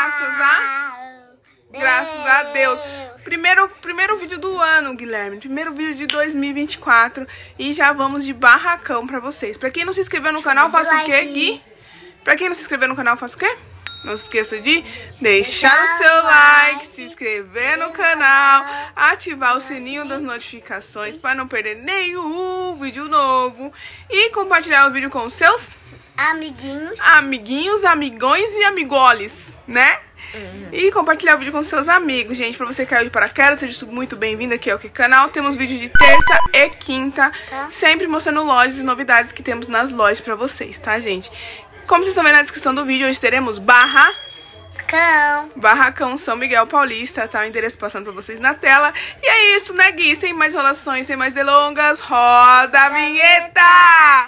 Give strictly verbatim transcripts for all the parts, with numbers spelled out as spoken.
Graças a... Graças a Deus. Primeiro, primeiro vídeo do ano, Guilherme. Primeiro vídeo de dois mil e vinte e quatro. E já vamos de barracão pra vocês. Pra quem não se inscreveu no canal, faça o quê, Gui? Pra quem não se inscreveu no canal, faça o quê? Não se esqueça de deixar o seu like, se inscrever no canal, ativar o sininho das notificações para não perder nenhum vídeo novo e compartilhar o vídeo com os seus amiguinhos, amiguinhos, amigões e amigoles, né? Uhum. E compartilhar o vídeo com seus amigos, gente. Pra você que caiu de paraquedas, seja muito bem-vindo aqui ao que canal. Temos vídeo de terça e quinta, tá? Sempre mostrando lojas e novidades que temos nas lojas pra vocês, tá, gente? Como vocês estão vendo na descrição do vídeo, hoje teremos barracão. Barracão São Miguel Paulista, tá? O endereço passando pra vocês na tela. E é isso, né, Gui? Sem mais enrolações, sem mais delongas, roda a vinheta!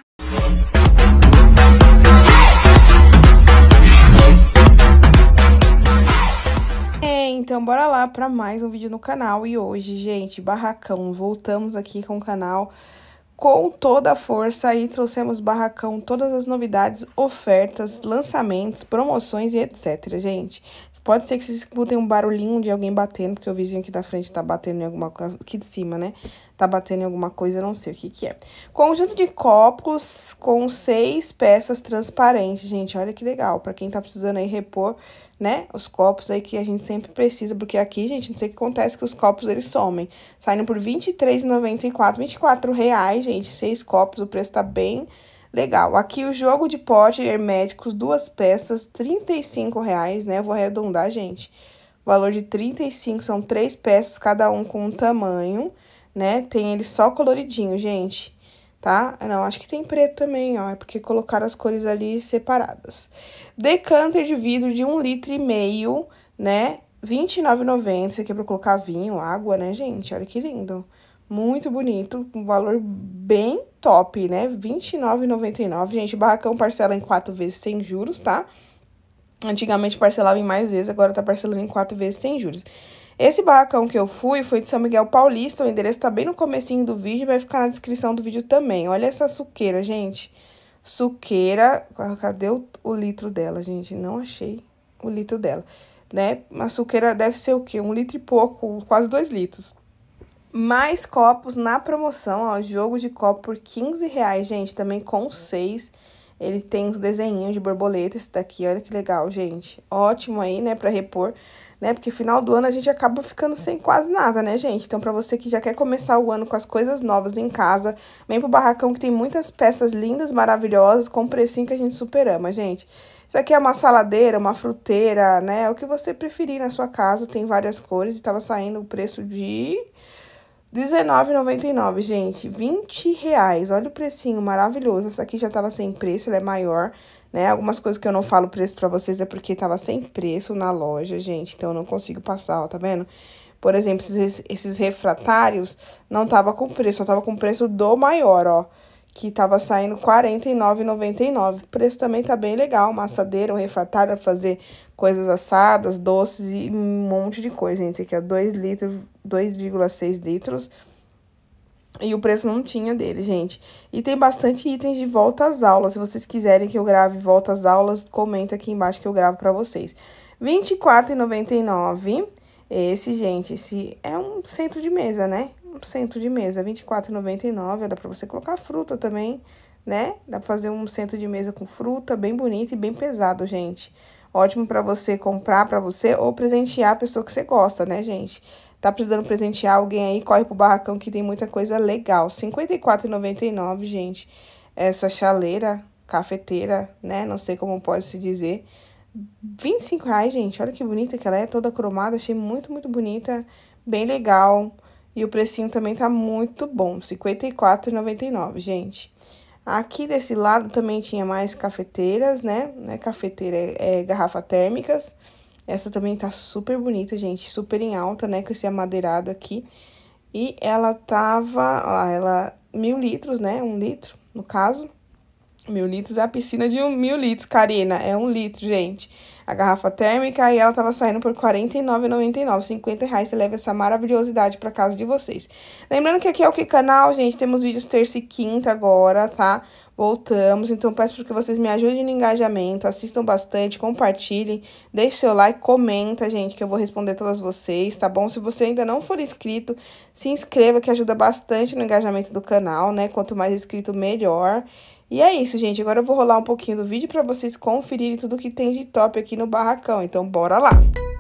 Então, bora lá para mais um vídeo no canal. E hoje, gente, barracão. Voltamos aqui com o canal com toda a força e trouxemos barracão, todas as novidades, ofertas, lançamentos, promoções e etc, gente. Pode ser que vocês escutem um barulhinho de alguém batendo, porque o vizinho aqui da frente tá batendo em alguma coisa, aqui de cima, né? Tá batendo em alguma coisa, eu não sei o que que é. Conjunto de copos com seis peças transparentes, gente, olha que legal. Pra quem tá precisando aí repor, né, os copos aí que a gente sempre precisa, porque aqui, gente, não sei o que acontece, que os copos, eles somem. Saindo por vinte e três reais e noventa e quatro centavos, vinte e quatro reais, gente, seis copos, o preço tá bem legal. Aqui o jogo de pote herméticos, duas peças, trinta e cinco reais, né, eu vou arredondar, gente. Valor de trinta e cinco, são três peças, cada um com um tamanho, né, tem ele só coloridinho, gente. Tá? Não, acho que tem preto também, ó, é porque colocaram as cores ali separadas. Decanter de vidro de um litro e meio, né, vinte e nove reais e noventa centavos, isso aqui é pra colocar vinho, água, né, gente? Olha que lindo. Muito bonito, um valor bem top, né, vinte e nove reais e noventa e nove centavos. Gente, o barracão parcela em quatro vezes sem juros, tá? Antigamente parcelava em mais vezes, agora tá parcelando em quatro vezes sem juros. Esse barracão que eu fui foi de São Miguel Paulista, o endereço tá bem no comecinho do vídeo, vai ficar na descrição do vídeo também. Olha essa suqueira, gente. Suqueira, cadê o, o litro dela, gente? Não achei o litro dela, né? Uma suqueira deve ser o quê? Um litro e pouco, quase dois litros. Mais copos na promoção, ó, jogo de copo por quinze reais, gente, também com seis. Ele tem uns desenhinhos de borboleta, esse daqui, olha que legal, gente. Ótimo aí, né, pra repor. Né? Porque final do ano a gente acaba ficando sem quase nada, né, gente? Então, pra você que já quer começar o ano com as coisas novas em casa, vem pro barracão que tem muitas peças lindas, maravilhosas, com um precinho que a gente super ama, gente. Isso aqui é uma saladeira, uma fruteira, né? O que você preferir na sua casa, tem várias cores e tava saindo o preço de dezenove reais e noventa e nove centavos, gente. vinte reais, olha o precinho maravilhoso. Essa aqui já tava sem preço, ela é maior, né? Algumas coisas que eu não falo preço pra vocês é porque tava sem preço na loja, gente. Então, eu não consigo passar, ó, tá vendo? Por exemplo, esses, esses refratários não tava com preço, só tava com preço do maior, ó. Que tava saindo quarenta e nove reais e noventa e nove centavos. O preço também tá bem legal. Uma assadeira, um refratário pra fazer coisas assadas, doces e um monte de coisa, gente. Esse aqui é dois litros, dois vírgula seis litros. E o preço não tinha dele, gente. E tem bastante itens de volta às aulas. Se vocês quiserem que eu grave volta às aulas, comenta aqui embaixo que eu gravo pra vocês. vinte e quatro reais e noventa e nove centavos. Esse, gente, esse é um centro de mesa, né? Um centro de mesa, vinte e quatro reais e noventa e nove centavos. Dá pra você colocar fruta também, né? Dá pra fazer um centro de mesa com fruta, bem bonito e bem pesado, gente. Ótimo pra você comprar pra você ou presentear a pessoa que você gosta, né, gente? Tá precisando presentear alguém aí, corre pro barracão que tem muita coisa legal. cinquenta e quatro reais e noventa e nove centavos, gente. Essa chaleira, cafeteira, né? Não sei como pode se dizer. vinte e cinco reais, gente. Olha que bonita que ela é, toda cromada. Achei muito, muito bonita. Bem legal. E o precinho também tá muito bom. cinquenta e quatro reais e noventa e nove centavos, gente. Aqui desse lado também tinha mais cafeteiras, né? né? Cafeteira é, é garrafa térmicas. Essa também tá super bonita, gente, super em alta, né, com esse amadeirado aqui. E ela tava, ó, ela, mil litros, né, um litro, no caso. Mil litros é a piscina de um mil litros, Karina, é um litro, gente. A garrafa térmica, e ela tava saindo por quarenta e nove reais e noventa e nove centavos, cinquenta reais, você leva essa maravilhosidade pra casa de vocês. Lembrando que aqui é o Que Canal, gente, temos vídeos terça e quinta agora, tá? Voltamos, então peço para que vocês me ajudem no engajamento, assistam bastante, compartilhem, deixe seu like, comenta, gente, que eu vou responder todas vocês, tá bom? Se você ainda não for inscrito, se inscreva, que ajuda bastante no engajamento do canal, né? Quanto mais inscrito, melhor. E é isso, gente. Agora eu vou rolar um pouquinho do vídeo para vocês conferirem tudo que tem de top aqui no barracão, então bora lá!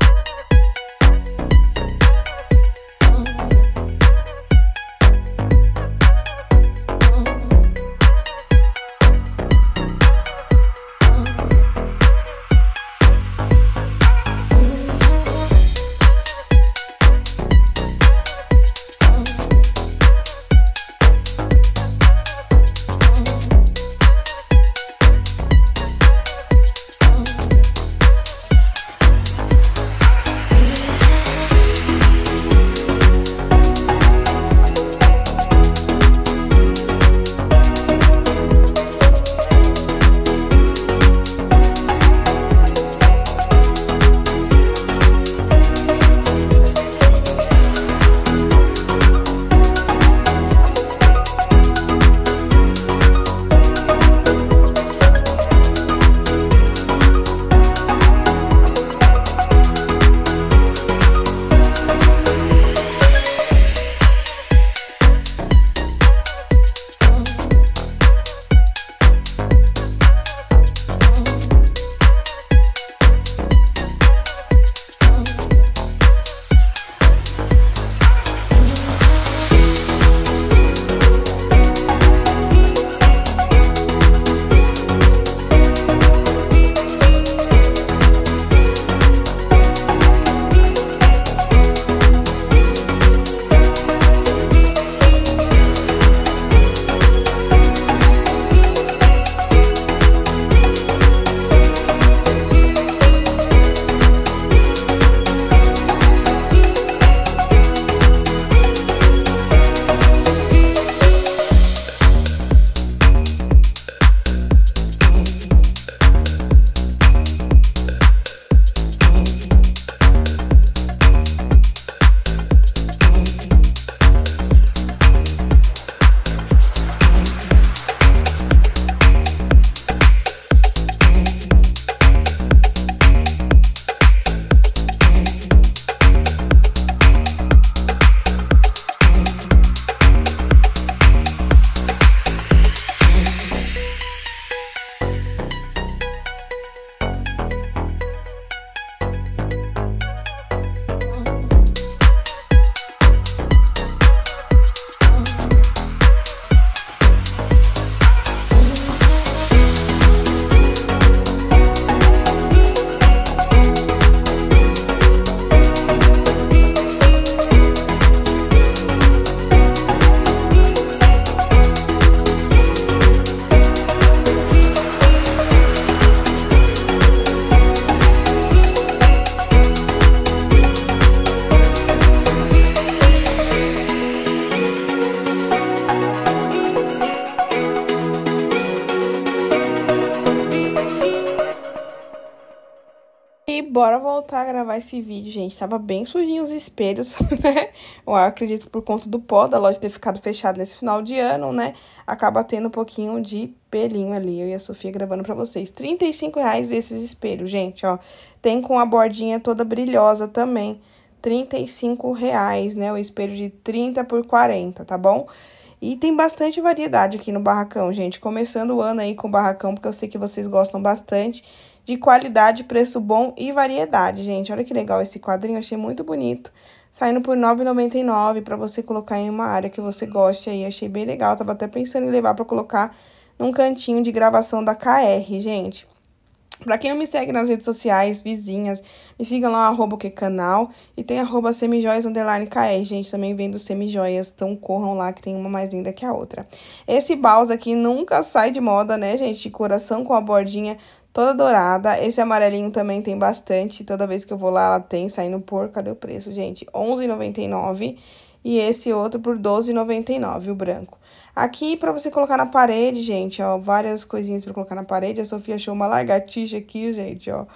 E bora voltar a gravar esse vídeo, gente. Tava bem sujinho os espelhos, né? Eu acredito por conta do pó da loja ter ficado fechada nesse final de ano, né? Acaba tendo um pouquinho de pelinho ali. Eu e a Sofia gravando pra vocês. trinta e cinco reais esses espelhos, gente, ó. Tem com a bordinha toda brilhosa também. trinta e cinco reais, né? O espelho de trinta por quarenta, tá bom? E tem bastante variedade aqui no barracão, gente. Começando o ano aí com o barracão, porque eu sei que vocês gostam bastante de qualidade, preço bom e variedade, gente. Olha que legal esse quadrinho, achei muito bonito. Saindo por nove reais e noventa e nove centavos pra você colocar em uma área que você goste aí. Achei bem legal, tava até pensando em levar pra colocar num cantinho de gravação da K R, gente. Pra quem não me segue nas redes sociais, vizinhas, me sigam lá, arroba o que canal. E tem arroba semijoias, underline K R, gente, também vem dos semijoias. Então corram lá que tem uma mais linda que a outra. Esse baú aqui nunca sai de moda, né, gente? De coração com a bordinha toda dourada. Esse amarelinho também tem bastante. Toda vez que eu vou lá, ela tem saindo por... Cadê o preço, gente? onze reais e noventa e nove centavos. E esse outro por doze reais e noventa e nove centavos, o branco. Aqui, pra você colocar na parede, gente, ó, várias coisinhas pra colocar na parede. A Sofia achou uma lagartixa aqui, gente, ó.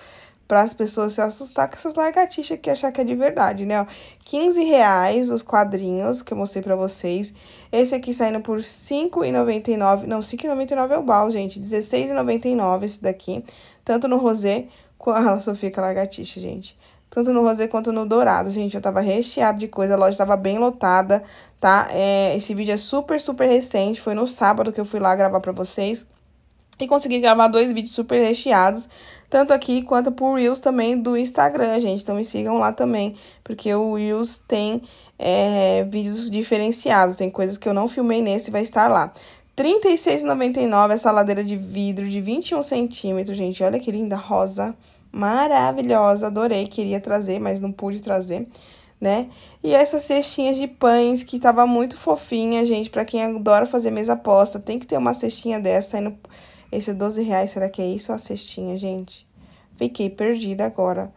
para as pessoas se assustar com essas lagartixas aqui, achar que é de verdade, né? Ó, quinze reais os quadrinhos que eu mostrei pra vocês. Esse aqui saindo por cinco reais e noventa e nove centavos. Não, cinco reais e noventa e nove centavos é o bal, gente. dezesseis reais e noventa e nove centavos esse daqui. Tanto no rosé, com a Sofia com a lagartixa, gente. Tanto no rosé quanto no dourado, gente. Eu tava recheado de coisa, a loja tava bem lotada, tá? É, esse vídeo é super, super recente. Foi no sábado que eu fui lá gravar pra vocês. E consegui gravar dois vídeos super recheados, tanto aqui quanto por Reels também do Instagram, gente. Então me sigam lá também, porque o Reels tem é, vídeos diferenciados. Tem coisas que eu não filmei nesse, vai estar lá. trinta e seis reais e noventa e nove centavos essa ladeira de vidro de vinte e um centímetros, gente. Olha que linda, rosa, maravilhosa. Adorei, queria trazer, mas não pude trazer, né? E essas cestinhas de pães, que tava muito fofinha, gente. Pra quem adora fazer mesa posta, tem que ter uma cestinha dessa saindo... Esse é doze reais, será que é isso a cestinha, gente? Fiquei perdida agora.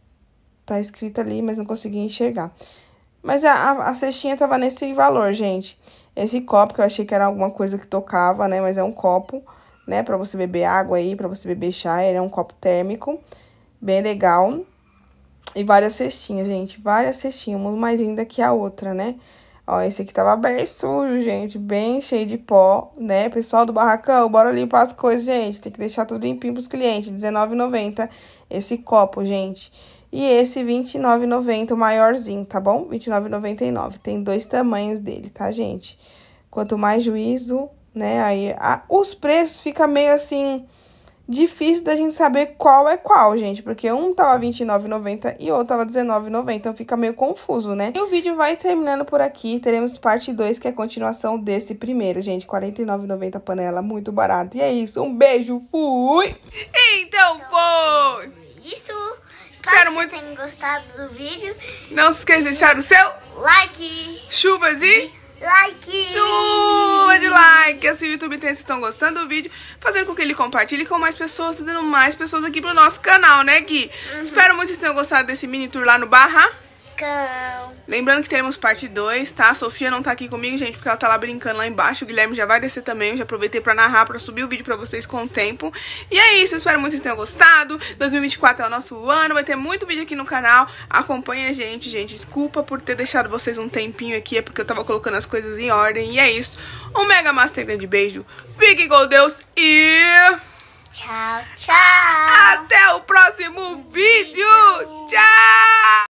Tá escrito ali, mas não consegui enxergar. Mas a, a, a cestinha tava nesse valor, gente. Esse copo, que eu achei que era alguma coisa que tocava, né? Mas é um copo, né? Pra você beber água aí, pra você beber chá. Ele é um copo térmico, bem legal. E várias cestinhas, gente. Várias cestinhas, uma mais linda que a outra, né? Ó, esse aqui tava bem sujo, gente, bem cheio de pó, né? Pessoal do barracão, bora limpar as coisas, gente. Tem que deixar tudo limpinho pros clientes. dezenove reais e noventa centavos esse copo, gente. E esse vinte e nove reais e noventa centavos, o maiorzinho, tá bom? vinte e nove reais e noventa e nove centavos. Tem dois tamanhos dele, tá, gente? Quanto mais juízo, né? Aí, a, os preços ficam meio assim... Difícil da gente saber qual é qual, gente. Porque um tava vinte e nove reais e noventa centavos e outro tava dezenove reais e noventa centavos. Então fica meio confuso, né? E o vídeo vai terminando por aqui. Teremos parte dois, que é a continuação desse primeiro, gente. quarenta e nove reais e noventa centavos panela, muito barato. E é isso. Um beijo, fui! Então foi! Isso. Espero muito que vocês tenham gostado do vídeo. Não se esqueça de deixar o seu Like. chuva de... Like! Chuva de like! Assim o YouTube tem, se estão gostando do vídeo, fazendo com que ele compartilhe com mais pessoas, trazendo mais pessoas aqui pro nosso canal, né, Gui? Uhum. Espero muito que vocês tenham gostado desse mini tour lá no Barracão. Lembrando que teremos parte dois, tá? A Sofia não tá aqui comigo, gente, porque ela tá lá brincando lá embaixo. O Guilherme já vai descer também. Eu já aproveitei pra narrar, pra subir o vídeo pra vocês com o tempo. E é isso, eu espero muito que vocês tenham gostado. dois mil e vinte e quatro é o nosso ano, vai ter muito vídeo aqui no canal. Acompanha a gente, gente. Desculpa por ter deixado vocês um tempinho aqui, é porque eu tava colocando as coisas em ordem. E é isso. Um mega master grande beijo. Fiquem com Deus e... Tchau, tchau! Até o próximo vídeo! Tchau!